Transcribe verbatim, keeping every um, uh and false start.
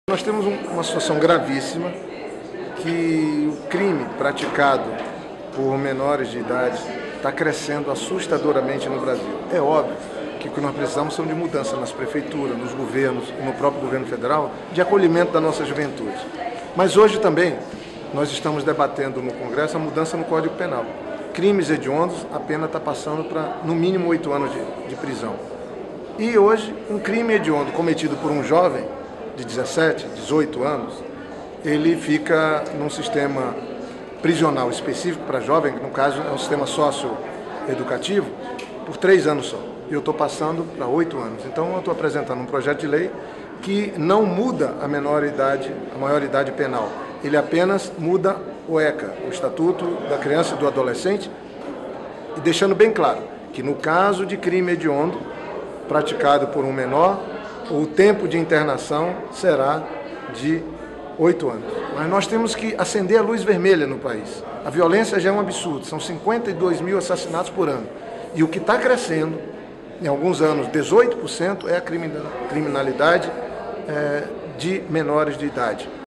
Nós temos um, uma situação gravíssima que o crime praticado por menores de idade está crescendo assustadoramente no Brasil. É óbvio que o que nós precisamos são de mudança nas prefeituras, nos governos e no próprio governo federal, de acolhimento da nossa juventude. Mas hoje também nós estamos debatendo no Congresso a mudança no Código Penal. Crimes hediondos, a pena está passando para no mínimo oito anos de, de prisão. E hoje, um crime hediondo cometido por um jovem de dezessete, dezoito anos, ele fica num sistema prisional específico para jovem, que no caso é um sistema socioeducativo, por três anos só. E eu estou passando para oito anos. Então eu estou apresentando um projeto de lei que não muda a menor idade, a maioridade penal. Ele apenas muda o ECA, o Estatuto da Criança e do Adolescente, e deixando bem claro que no caso de crime hediondo praticado por um menor, o tempo de internação será de oito anos. Mas nós temos que acender a luz vermelha no país. A violência já é um absurdo, são cinquenta e dois mil assassinatos por ano. E o que está crescendo, em alguns anos, dezoito por cento, é a criminalidade é, de menores de idade.